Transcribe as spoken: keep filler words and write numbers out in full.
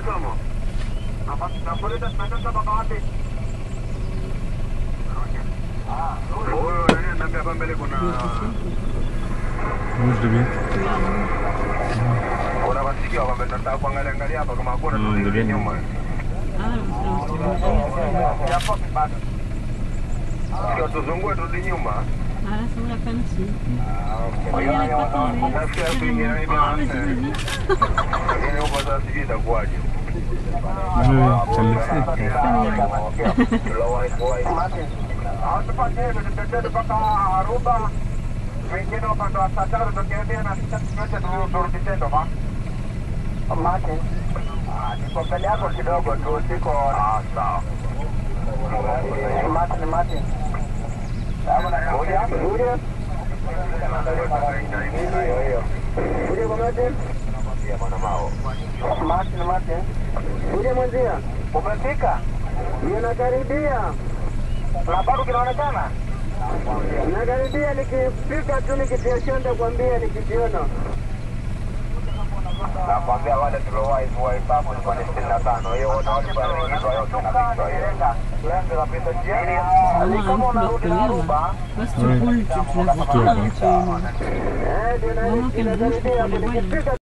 somo. Apa nampoleta tunataka mpaka wapi? Ah, huyo nani ananiambia hapa mbele kuna Mwisho bien. kuna masikio hapa mbele, nataka kuangalia angalia hapa kama hakuna turudi nyuma. Ah, hapo bado. Sio tuzungue turudi nyuma. Ah, sasa unafanya nini? Ah, okay. Nafikia kuingia hivi na lakini huko sasa sijui itakuwaje. Hatupatie tutetee mpaka Aruba. Wengine upande wa Sataro tukiendea na sisi tunacho turudi tendo ba. Martin. Ah, niko mbele yako kidogo tu, siko ah sawa. Martin Martin. Ulia, ulia. Ulia kwa Martin. Martin Martin. Ulia mwenzia. Umefika? Ninakaribia. Na bado kinaonekana? Nakaribia, nikifika tu nikitia shanda kwambia nikijiona. Nakwambia wale tulowahi kuwahesabu ni kwa sitini na tano. Hiyo wote walipangizwa yote na vitu hiyo. Tuanze kapita jioni. Ni kama unarudi na Aruba. Basi tukuli tu tunafika. Eh, ndio na nikifika